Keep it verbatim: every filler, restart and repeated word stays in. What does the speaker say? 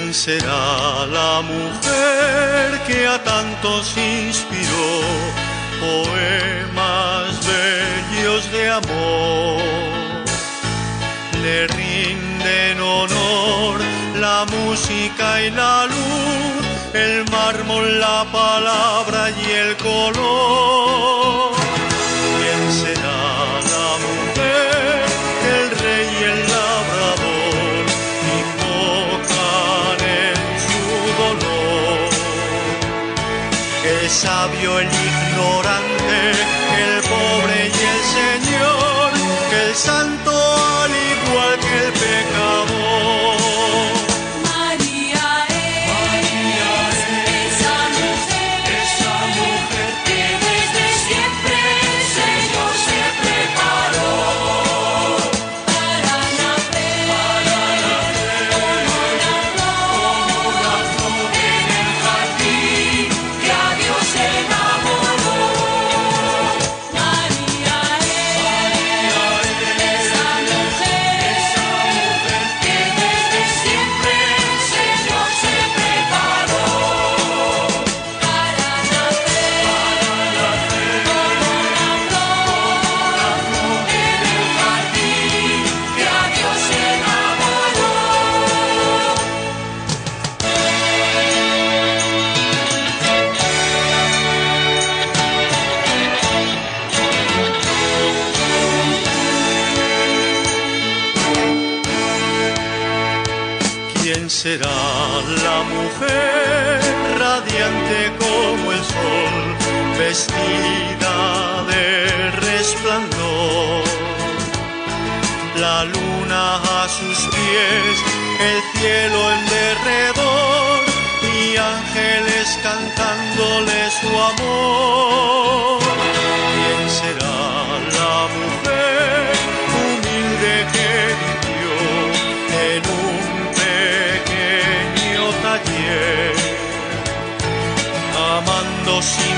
¿Quién será la mujer que a tantos inspiró poemas bellos de amor? Le rinden honor la música y la luz, el mármol, la palabra y el color. ¿Quién será la mujer que el rey y el labrador invocan en su dolor? Que sabio el ignorante, que el pobre y el señor, que el santo al igual que el pecador. ¿Quién será la mujer radiante como el sol, vestida de resplandor? La luna a sus pies, el cielo en derredor y ángeles cantándole su amor. ¿Quién será la mujer humilde que vivió en un pequeño taller, amando sin